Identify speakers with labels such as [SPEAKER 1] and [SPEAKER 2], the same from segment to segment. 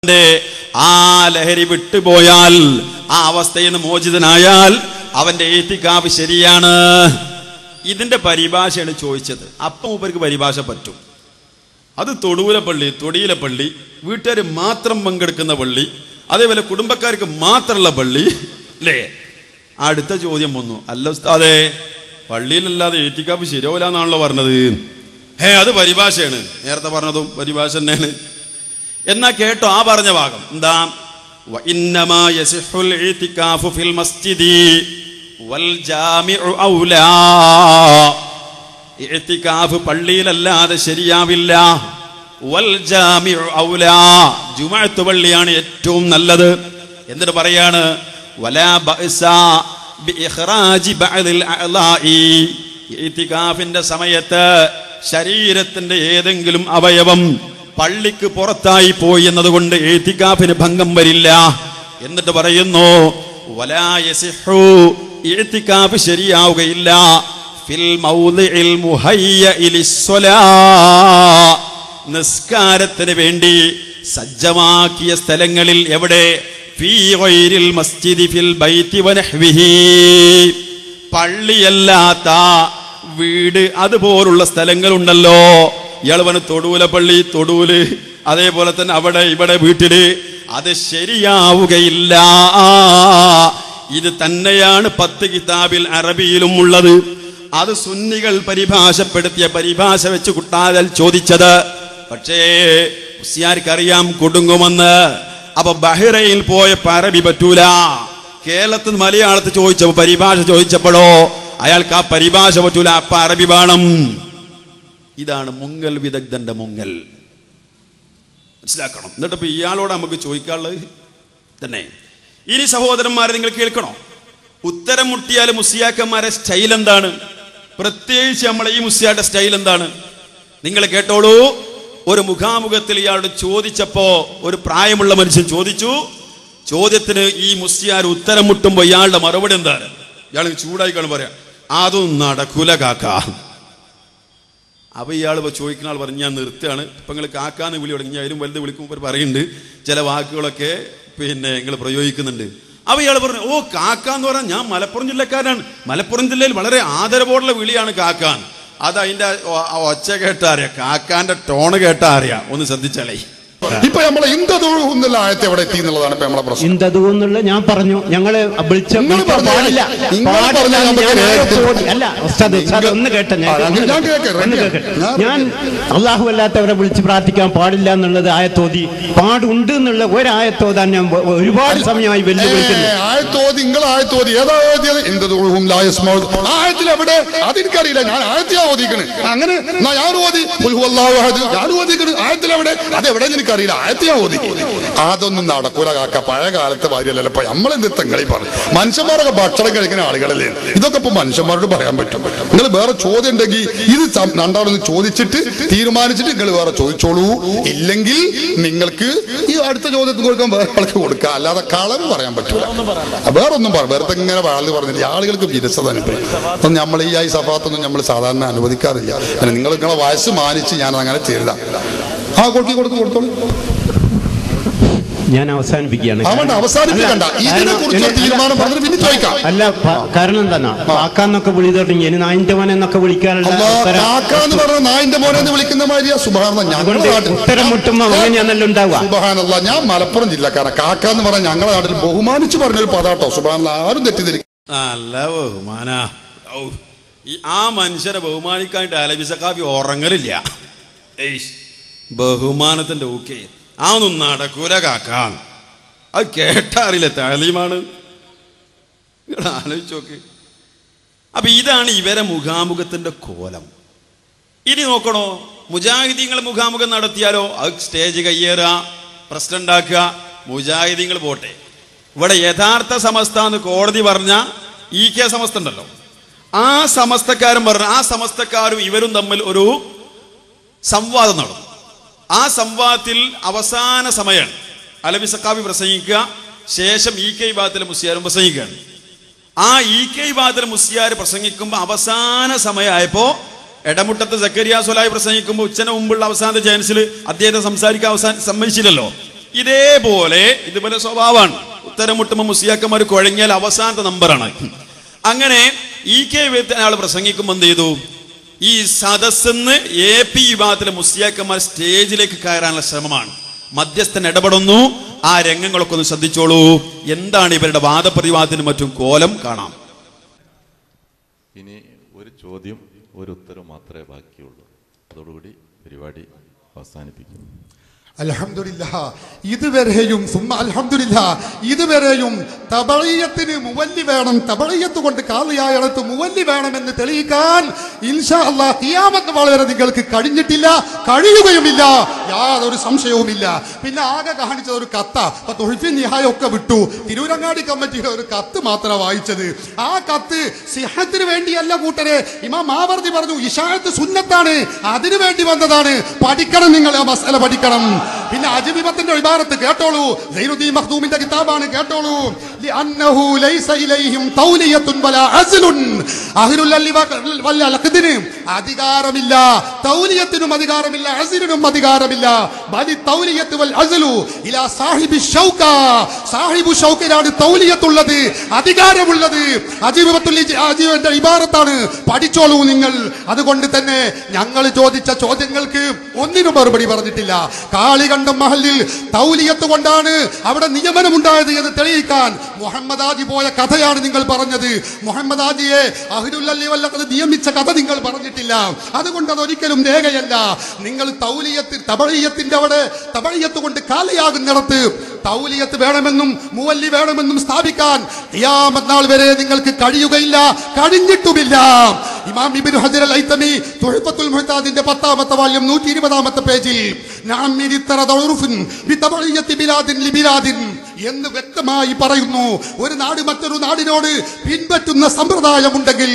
[SPEAKER 1] ആ ലഹരി വിട്ടുപോയാൽ, ആ അവസ്ഥയിൽ നിന്ന് മോചിതനായാൽ അവന്റെ ഇഅ്തികാഫ് ശരിയാണ്. ഇതിന്റെ പരിഭാഷയാണ് ചോദിച്ചത്. അപ്പം മൂപ്പർക്ക് പരിഭാഷ പറ്റും. അത് തൊടിയിലെ പള്ളി, വീട്ടുകാർ മാത്രം പങ്കെടുക്കുന്ന പള്ളി, അതേപോലെ കുടുംബക്കാർക്ക് മാത്രമുള്ള പള്ളി അല്ലേ? അടുത്ത ചോദ്യം വന്നു, അല്ല ഉസ്താദേ, പള്ളിയിലല്ലാതെ ഇഅ്തികാഫ് ശരിയാവില്ല എന്നാണല്ലോ പറഞ്ഞത്. അത് പരിഭാഷയാണ്. നേരത്തെ പറഞ്ഞതും പരിഭാഷ തന്നെയാണ്. എന്നാ കേട്ടോ ആ പറഞ്ഞ ഭാഗം എന്താ? വഇന്നമാ യസിഹുൽ ഇഅ്തികാഫു ഫിൽ മസ്ജിദി വൽ ജാമിഉ ഔലാ. ഇഅ്തികാഫ് പള്ളിയിലല്ലാതെ ശരിയാവില്ല. വൽ ജാമിഉ ഔലാ, ജുമുഅത്ത് പള്ളിയാണ് ഏറ്റവും നല്ലത്. എന്നിട്ട് പറയാണ് വലാ ബഅസ ബിഇഖ്റാജി ബഅദിൽ അഅ്ളാഇ. ഇഅ്തികാഫിന്റെ സമയത്ത് ശരീരത്തിന്റെ ഏതെങ്കിലും അവയവം പള്ളിക്ക് പുറത്തായി പോയി എന്നതുകൊണ്ട് ഇഅ്തികാഫിന് ഭംഗം വരില്ല. എന്നിട്ട് പറയുന്നു വലാ യസിഹു, ഇഅ്തികാഫ് ശരിയാവുകയില്ല ഫിൽ മൗദിഇൽ മുഹയ്യഇ ലിസ്സലാ, നിസ്കാരത്തിന് വേണ്ടി സജ്ജമാക്കിയ സ്ഥലങ്ങളിൽ. എവിടെ? ഫീ ഗൈരിൽ മസ്ജിദി ഫിൽ ബൈതി വനഹ്വിഹി, പള്ളിയല്ലാത്ത വീട് അതുപോലുള്ള സ്ഥലങ്ങളുണ്ടല്ലോ. ഇയാൾ പറഞ്ഞ തൊടൂല തൊടൂല്, അതേപോലെ തന്നെ അവിടെ ഇവിടെ വീട്ടില്, അത് ശരിയാവുകയില്ല. ഇത് തന്നെയാണ് 10 കിതാബിൽ അറബിയിലും ഉള്ളത്. അത് സുന്നികൾ പരിഭാഷപ്പെടുത്തിയ പരിഭാഷ വെച്ച് കുട്ടാതൽ ചോദിച്ചത്. പക്ഷേ മുസ്ലിയാർക്കറിയാം കുടുങ്ങുമെന്ന്. അപ്പൊ ബഹ്റൈനിൽ പോയപ്പോ അറബി പറ്റൂല. കേരളത്തിൽ മലയാളത്തിൽ ചോദിച്ചപ്പോ പരിഭാഷ ചോദിച്ചപ്പോഴോ അയാൾക്ക് ആ പരിഭാഷ പറ്റൂല, അപ്പൊ അറബി വേണം. ഇതാണ് മുങ്ങൽ വിദഗ്ധന്റെ മുങ്ങൽ. മനസ്സിലാക്കണം. എന്നിട്ട് ഇപ്പൊ ഇയാളോട് നമുക്ക് ചോദിക്കാനുള്ളത് തന്നെ. ഇനി സഹോദരന്മാരെ നിങ്ങൾ കേൾക്കണോ, ഉത്തരം മുട്ടിയാൽ മുസ്ലിയാക്കന്മാരെ സ്റ്റൈൽ എന്താണ്? പ്രത്യേകിച്ച് നമ്മളെ ഈ മുസ്ലിയാരുടെ സ്റ്റൈൽ എന്താണ്? നിങ്ങൾ കേട്ടോളൂ. ഒരു മുഖാമുഖത്തിൽ ഇയാളോട് ചോദിച്ചപ്പോ ഒരു പ്രായമുള്ള മനുഷ്യൻ ചോദിച്ചു. ചോദ്യത്തിന് ഈ മുസ്ലിയാർ ഉത്തരം മുട്ടുമ്പോ ഇയാളുടെ മറുപടി എന്താണ്? ഇയാൾ ചൂടായി കാണും പറയാം, അതൊന്നും നടക്കൂല കാക്ക. അപ്പൊ ഇയാൾ ചോദിക്കുന്ന ആൾ പറഞ്ഞു, ഞാൻ നിർത്തുകയാണ്, ഇപ്പൊ നിങ്ങൾ കാക്കാന്ന് വിളി തുടങ്ങി, അതിലും വലുത് വിളിക്കുമ്പോൾ പറയുന്നുണ്ട്, ചില വാക്കുകളൊക്കെ നിങ്ങൾ പ്രയോഗിക്കുന്നുണ്ട്. അപ്പൊ ഇയാൾ പറഞ്ഞു, ഓ കാക്കാന്ന് പറഞ്ഞാൽ ഞാൻ മലപ്പുറം ജില്ലക്കാരനാണ്, മലപ്പുറം ജില്ലയിൽ വളരെ ആദരവോടുള്ള വിളിയാണ് കാക്കാൻ. അത് അതിന്റെ ഒച്ച കേട്ടാ അറിയാം, കാക്കാന്റെ ടോണ് കേട്ടാ അറിയാം. ഒന്ന് ശ്രദ്ധിച്ചാലേ.
[SPEAKER 2] ഇപ്പൊ നമ്മളെ ഇന്ദുന്നുള്ള ആയത്തെ എവിടെ എത്തി എന്നുള്ളതാണ് ഇപ്പൊ നമ്മളെ പ്രശ്നം. ഇന്ദുന്നുള്ള ഞാൻ പറഞ്ഞു, ഞങ്ങള്
[SPEAKER 3] ഞാൻ അള്ളാഹു അല്ലാത്തവരെ വിളിച്ച് പ്രാർത്ഥിക്കാൻ പാടില്ല എന്നുള്ളത് ആയത്തോതി പാടുണ്ട് എന്നുള്ള ഒരായത്തോതാൻ ഞാൻ ഒരുപാട് സമയമായി വെല്ലുവിളിക്കുന്നു.
[SPEAKER 2] ആയത്തോതി നിങ്ങൾ ആയത്തോതി ഏതാ ഓതിയത്? ആയത്തിൽ എവിടെ? അതെനിക്കറിയില്ല, ഞാൻ ആയത്തിയാ ഓതിക്കണ്. അങ്ങനെ ഞാൻ ഓതി ഞാൻ ഓതിക്കണ്, ആയത്തിൽ എവിടെ? അതെവിടെ എനിക്കറിയില്ല, ആയത്തിയാ ഓതി. അതൊന്നും നടക്കൂല കാക്ക, പഴയ കാലത്തെ ഭാര്യയല്ലല്ലോ. ഇപ്പൊ നമ്മളെന്ത് തെങ്ങളി പറഞ്ഞു? മനുഷ്യന്മാരൊക്കെ ഭക്ഷണം കഴിക്കുന്ന ആളുകളല്ലേ? ഇതൊക്കെ ഇപ്പൊ മനുഷ്യന്മാരോട് പറയാൻ പറ്റും. നിങ്ങൾ വേറെ ചോദ്യം ഉണ്ടെങ്കിൽ ഇത് രണ്ടാളൊന്ന് ചോദിച്ചിട്ട് തീരുമാനിച്ചിട്ട് നിങ്ങൾ വേറെ ചോദിച്ചോളൂ. ഇല്ലെങ്കിൽ നിങ്ങൾക്ക് ഈ അടുത്ത ചോദ്യത്തിന് കൊടുക്കാൻ വേറെ ആൾക്ക് കൊടുക്കുക, അല്ലാതെ കളവ് പറയാൻ പറ്റൂല. വേറൊന്നും വെറുതെ ഇങ്ങനെ വാഴ്ന്നു പറഞ്ഞില്ല, ആളുകൾക്ക് വിരസത അനുഭവം. നമ്മൾ ഈ സഫാത്തൊന്നും നമ്മൾ സാധാരണ അനുവദിക്കാറില്ല. നിങ്ങൾ നിങ്ങളെ വയസ്സ് മാനിച്ച് ഞാൻ അങ്ങനെ ചെയ്യില്ല. ആ കൊടുത്തോളൂ.
[SPEAKER 3] ഞാൻ അവസാനിപ്പിക്കുകയാണ്.
[SPEAKER 2] അല്ല,
[SPEAKER 3] കാരണം എന്താ, കാക്കാന്നൊക്കെ വിളി തുടങ്ങി, ഇനി നായിന്റെ മോനെ എന്നൊക്കെ വിളിക്കാറുണ്ട്. ഉത്തരം മുട്ടുമ്പോ അങ്ങനെയാണല്ലോ ഉണ്ടാവുക.
[SPEAKER 2] സുബ്ഹാനല്ലാഹ്, ഞാൻ മലപ്പുറം ജില്ലക്കാരൻ. കാക്കാന്ന് പറഞ്ഞാൽ ഞങ്ങളുടെ നാട്ടിൽ ബഹുമാനിച്ച് പറഞ്ഞൊരു പദാട്ടോ. സുബ്ഹാനല്ലാഹ്, ആരും തെറ്റിദ്ധരിക്കും.
[SPEAKER 1] നല്ല ബഹുമാന. ആ മനുഷ്യരെ ബഹുമാനിക്കാനായിട്ട് അലബി സഖാഫി ഉറങ്ങലില്ല. ബഹുമാനത്തിന്റെ ഓക്കെ അതൊന്നും നടക്കൂല കാക്ക. അത് കേട്ടറിയില്ല, താലീമാണ്. ആലോചിച്ചോക്ക്. അപ്പൊ ഇതാണ് ഇവരെ മുഖാമുഖത്തിന്റെ കോലം. ഇനി നോക്കണോ, മുജാഹിദീങ്ങൾ മുഖാമുഖം നടത്തിയാലോ അത് സ്റ്റേജ് കയ്യേറുക, പ്രശ്നം ഉണ്ടാക്കുക. മുജാഹിദീങ്ങൾ പോട്ടെ, ഇവിടെ യഥാർത്ഥ സമസ്ത എന്ന് കോടതി പറഞ്ഞ EK സമസ്ത ഉണ്ടല്ലോ, ആ സമസ്തക്കാരൻ പറഞ്ഞ ആ സമസ്തക്കാരും ഇവരും തമ്മിൽ ഒരു സംവാദം നടന്നു. ആ സംവാദത്തിൽ അവസാന സമയമാണ്. അലവി സഖാഫി പ്രസംഗിക്കുക, ശേഷം EK വിഭാഗത്തിലെ മുസ്ലിയാരും പ്രസംഗിക്കുകയാണ്. ആ EK വിഭാഗത്തിലെ മുസ്ലിയാർ പ്രസംഗിക്കുമ്പോൾ അവസാന സമയമായപ്പോൾ എടമുട്ടത്ത് സക്കരിയ സ്വലായി പ്രസംഗിക്കുമ്പോൾ ഉച്ചന മുമ്പുള്ള അവസാനത്തെ ചാൻസിൽ അദ്ദേഹത്തെ സംസാരിക്കാൻ സമ്മതിച്ചില്ലല്ലോ. ഇതേപോലെ സ്വഭാവമാണ്. ഉത്തരം മുട്ടുമ്പോൾ മുസ്ലിയാക്കന്മാർ കുഴങ്ങിയാൽ അവസാനത്തെ നമ്പറാണ്. അങ്ങനെ ആൾ പ്രസംഗിക്കുമ്പോൾ എന്ത് ചെയ്തു, ഈ സദസ്സെന്ന് AP വിഭാഗത്തിലെ മുസ്ലിയാക്കന്മാർ സ്റ്റേജിലേക്ക് കയറാനുള്ള ശ്രമമാണ്. മധ്യസ്ഥൻ ഇടപെടുന്നു. ആ രംഗങ്ങളൊക്കെ ഒന്ന് ശ്രദ്ധിച്ചോളൂ. എന്താണ് ഇവരുടെ വാദപ്രതിവാദത്തിനും മറ്റും കോലം കാണാം.
[SPEAKER 4] ഇനി ഒരു ചോദ്യം ഒരു ഉത്തരം മാത്രമേ ബാക്കിയുള്ളൂ. അതോടുകൂടി പരിപാടി അവസാനിപ്പിക്കും.
[SPEAKER 2] അൽഹംദുലില്ലാഹ്, ഇതുവരെയും ഇതുവരെയും തബഈയത്തിന് മുവല്ലി വേണം, തബഈയത്ത് കൊണ്ട് കാളിയായടത്ത് മുവല്ലി വേണമെന്ന് തെളിയിക്കാൻ ഇൻഷാ അല്ലാഹ് ഖിയാമത്ത് വളരെ നിങ്ങൾക്ക് കഴിഞ്ഞിട്ടില്ല, കഴിയുകയുമില്ല, യാതൊരു സംശയവുമില്ല. പിന്നെ ആകെ കാണിച്ചത് ഒരു കത്താ. തുഹ്ഫി നിഹായ ഒക്കെ വിട്ടു. തിരൂരങ്ങാടി കമ്മിറ്റിയുടെ ഒരു കത്ത് മാത്രമാണ് വായിച്ചത്. ആ കത്ത് സിഹത്തിന് വേണ്ടിയല്ല കൂട്ടരെ. ഇമാം മാവർദി പറഞ്ഞു ഇശാഅത്ത് സുന്നത്താണ്, അതിനു വേണ്ടി വന്നതാണ്. പഠിക്കണം, നിങ്ങൾ ആ മസ്അല പഠിക്കണം. പിന്നെ അജ്വിബത്തിന്റെ ഇബാറത്ത് കേട്ടോളൂ. സൈനുദ്ദീൻ മഖ്ദൂമിന്റെ കിതാബാണ്, കേട്ടോളൂ. ലിഅന്നഹു ലൈസ ഇലൈഹിം തൗലിയത്തുൻ വലാ അസ്ലുൻ. അഹ്ലുൽ വൽ അഖ്ദിന് അധികാരമില്ല, തൗലിയത്തിനും അധികാരമില്ല, അസ്ലിനും അധികാരമില്ല. ബലി തൗലിയത്ത് വൽ അസ്ലു ഇലാ സാഹിബി ഷൗക. സാഹിബു ഷൗക്കിനാണ് തൗലിയത്തുള്ളത്, അധികാരമുള്ളത്. അജ്വിബത്തിന്റെ ഇബാറത്താണ്, പഠിച്ചോളൂ നിങ്ങൾ. അതുകൊണ്ട് തന്നെ ഞങ്ങൾ ചോദിച്ച ചോദ്യങ്ങൾക്ക് ഒന്നിനും മറുപടി പറഞ്ഞിട്ടില്ല. കാളികണ്ഠം മഹലിൽ തൗലിയത്ത് കൊണ്ടാണ് അവിടെ നിയമനമുണ്ടായത് എന്ന് തെളിയിക്കാൻ മുഹമ്മദ് ആജി പോയ കഥയാണ് നിങ്ങൾ പറഞ്ഞത്. മുഹമ്മദ് ആജിയെ അഹ്ലുൽ വല്ലഖദ് നിയമിച്ച കഥ നിങ്ങൾ പറഞ്ഞിട്ടില്ല. അതുകൊണ്ട് അതൊരിക്കലും രേഖയല്ല. നിങ്ങൾ തബഈയത്തിന്റെ അവിടെ തബഈയത്ത് കൊണ്ട് കാളിയാകുന്നിടത്ത് തൗലിയത്ത് വേണമെന്നും മുവല്ലി വേണമെന്നും സ്ഥാപിക്കാൻ ഖിയാമത്ത് നാൾ വരെ നിങ്ങൾക്ക് കഴിയുകയില്ല, കഴിഞ്ഞിട്ടുമില്ല. ഇമാം ഇബ്നു ഹജർ അൽ ഹൈതമി തുഹ്ഫത്തുൽ മുഹ്താദിന്റെ 10ാമത്തെ വാല്യം 120ാമത്തെ പേജിൽ എന്ന് വ്യക്തമായി പറയുന്നു. ഒരു നാട് മറ്റൊരു നാടിനോട് പിൻപറ്റുന്ന സമ്പ്രദായമുണ്ടെങ്കിൽ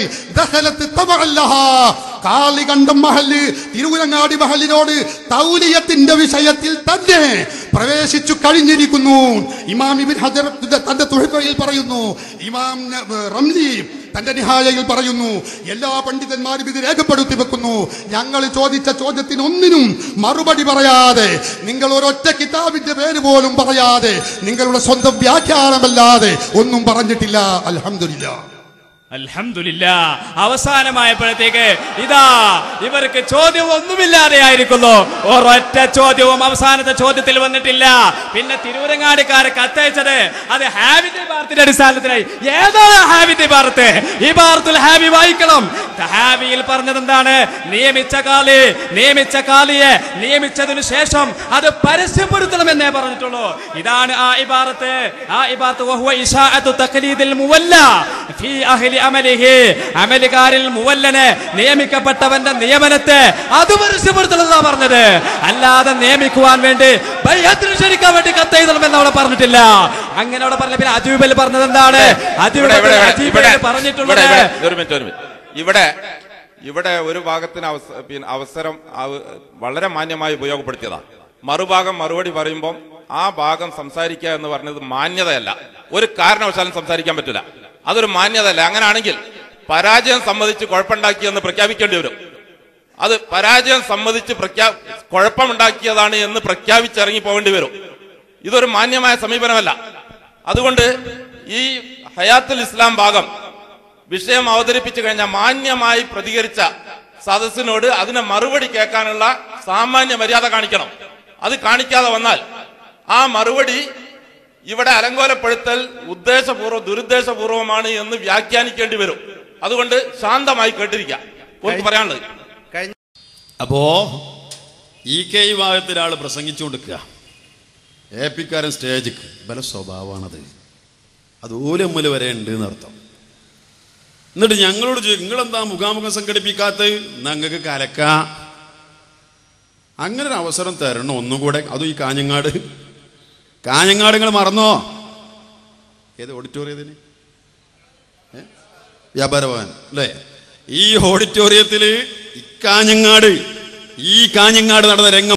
[SPEAKER 2] കാളികണ്ഠം മഹല് തിരുവരങ്ങാടി മഹലിനോട് തൗലിയത്തിന്റെ വിഷയത്തിൽ തന്നെ പ്രവേശിച്ചു കഴിഞ്ഞിരിക്കുന്നു. ഇമാം ഇബ്നു ഹജർ തന്റെ തുഹ്ഫയിൽ പറയുന്നു, ഇമാം റംലി തന്റെ നിഹായയിൽ പറയുന്നു, എല്ലാ പണ്ഡിതന്മാരും ഇത് രേഖപ്പെടുത്തി വെക്കുന്നു. ഞങ്ങൾ ചോദിച്ച ചോദ്യത്തിന് ഒന്നിനും മറുപടി പറയാതെ, നിങ്ങൾ ഒരൊറ്റ കിതാബിന്റെ പേര് പോലും പറയാതെ, നിങ്ങളുടെ സ്വന്തം വ്യാഖ്യാനമല്ലാതെ ഒന്നും പറഞ്ഞിട്ടില്ല. അൽഹംദുലില്ലാഹ്.
[SPEAKER 5] അൽഹംദുലില്ലാഹ്. അവസാനമായപ്പോഴത്തേക്ക് ഇതാ ഇവർക്ക് ചോദ്യം ഒന്നുമില്ലാതെ ആയിരിക്കുന്നു. ഒരൊറ്റ ചോദ്യവും അവസാനത്തെ ചോദ്യത്തിൽ വന്നിട്ടില്ല. പിന്നെ തിരൂരങ്ങാടിക്കാര് കത്തയച്ചത് അത് ഹാബിന്റെ ഇബാറത്തിന്റെ അടിസ്ഥാനത്തിലായി. ഏതാണ് ഹാബിന്റെ ഇബാറത്ത്? ഇബാറത്തുൽ ഹാബി വായിക്കണം. ഹാബിയിൽ പറഞ്ഞത് എന്താണ്? നിയമിച്ച കാളിയെ നിയമിച്ചതിനു ശേഷം അത് പരസ്യപ്പെടുത്തണമെന്നേ പറഞ്ഞിട്ടുള്ളൂ. ഇതാണ് ആ ഇബാറത്ത്. ആ ഇബാറത്ത് വഹുവ ഇശാഅത്തു തഖ്ലീദിൽ മുവല്ല ഫീ അഹ്ലി അമലുകാരിൽ മുവല്ലനെ നിയമിക്കപ്പെട്ടവന്റെ നിയമനത്തെ അത് പരസ്യപ്പെടുത്തണമെന്നാ പറഞ്ഞത്. അല്ലാതെ നിയമിക്കുവാൻ വേണ്ടി ബൈഅത്ത് ക്ഷണിക്കാൻ വേണ്ടി കത്തെഴുതണമെന്ന് അവിടെ പറഞ്ഞിട്ടില്ല. അങ്ങനെ അവിടെ പറഞ്ഞ പിന്നെ അജൂബിൽ പറഞ്ഞത് എന്താണ്? പറഞ്ഞിട്ടുള്ളത്
[SPEAKER 4] ഇവിടെ ഒരു ഭാഗത്തിന് അവസരം വളരെ മാന്യമായി ഉപയോഗപ്പെടുത്തിയതാണ്. മറുഭാഗം മറുപടി പറയുമ്പോൾ ആ ഭാഗം സംസാരിക്കുക എന്ന് പറഞ്ഞത് മാന്യതയല്ല. ഒരു കാരണവശാലും സംസാരിക്കാൻ പറ്റില്ല. അതൊരു മാന്യതയല്ല. അങ്ങനെയാണെങ്കിൽ പരാജയം സമ്മതിച്ച് കുഴപ്പമുണ്ടാക്കിയെന്ന് പ്രഖ്യാപിക്കേണ്ടി വരും. അത് പരാജയം സമ്മതിച്ച് കുഴപ്പമുണ്ടാക്കിയതാണ് എന്ന് പ്രഖ്യാപിച്ചിറങ്ങി പോകേണ്ടി വരും. ഇതൊരു മാന്യമായ സമീപനമല്ല. അതുകൊണ്ട് ഈ ഹയാത്തുൽ ഇസ്ലാം ഭാഗം വിഷയം അവതരിപ്പിച്ചു കഴിഞ്ഞാൽ മാന്യമായി പ്രതികരിച്ച സദസ്സിനോട് അതിനെ മറുപടി കേൾക്കാനുള്ള സാമാന്യ മര്യാദ കാണിക്കണം. അത് കാണിക്കാതെ വന്നാൽ ആ മറുപടി ഇവിടെ അലങ്കോലപ്പെടുത്തൽ ഉദ്ദേശപൂർവ്വം ദുരുദ്ദേശപൂർവമാണ് എന്ന് വ്യാഖ്യാനിക്കേണ്ടി വരും. അതുകൊണ്ട് ശാന്തമായി കേട്ടിരിക്കാം. പറയാനുള്ളത്
[SPEAKER 1] അപ്പോ EK വിഭാഗത്തിൽ ആള് പ്രസംഗിച്ചു കൊടുക്കുക, AP-ക്കാരൻ സ്റ്റേജിക്ക് ബല സ്വഭാവമാണത്. അത് ഓലമ്മല് വരെ ഉണ്ട് എന്നർത്ഥം. എന്നിട്ട് ഞങ്ങളോട് ചോദിക്കും, നിങ്ങളെന്താ മുഖാമുഖം സംഘടിപ്പിക്കാത്ത? ഞങ്ങൾക്ക് കലക്ക. അങ്ങനെ ഒരു അവസരം തരണം ഒന്നുകൂടെ. അതും ഈ കാഞ്ഞങ്ങാട് നിങ്ങൾ മറന്നോ? ഏത് ഓഡിറ്റോറിയത്തിന്? വ്യാപാര ഭവൻ അല്ലേ? ഈ ഓഡിറ്റോറിയത്തില് ഈ കാഞ്ഞങ്ങാട് നടന്ന രംഗം